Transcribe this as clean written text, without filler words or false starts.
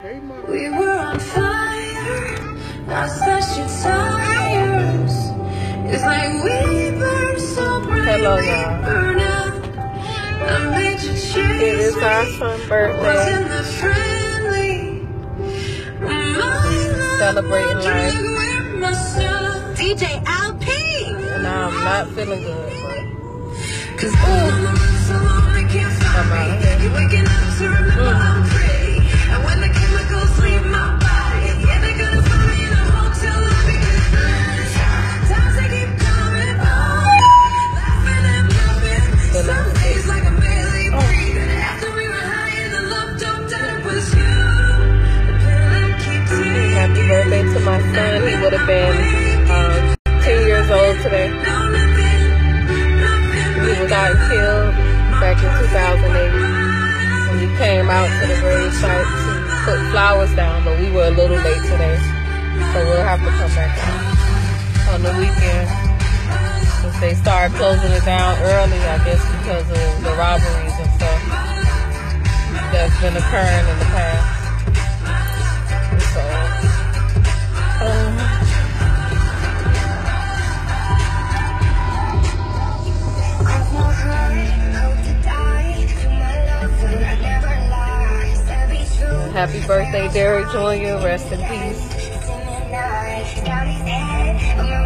We were on fire, now slash your tires. It's like we burned so bright. Hello, y'all. Burn out. I made you chase It is our son's birthday. Wasn't that friendly? Celebrating life. DJ LP. And I'm not feeling good, but Cause I'm out here. You're waking up to remember I'm pretty. And when the chemicals leave my body, yeah, they're gonna find me in a hotel lobby. Times they keep coming on, laughing and loving. Some days like I'm barely breathing. After we were high and the love dumped out, it was you. The pill I keep taking. happy birthday to my son. He would have been 10 years old today. He was out and killed back in 2008. When we came out to the grave site to put flowers down, but we were a little late today. So we'll have to come back out on the weekend. Since they started closing it down early, I guess because of the robberies and stuff that's been occurring in the past. So, happy birthday, Derrick Jr. Rest in peace.